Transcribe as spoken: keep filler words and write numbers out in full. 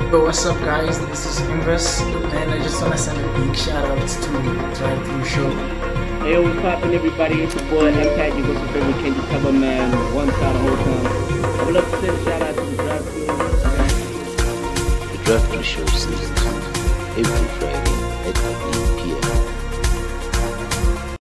But what's up, guys? This is Invest, and I just want to send a big shout out to Drive Through Show. Hey, what's poppin', everybody? It's your boy Impact. You got your favorite Kendrick cover man, one side the whole time. I would love to send a shout out to the Drive Through. The Drive Through Show season two, every Friday.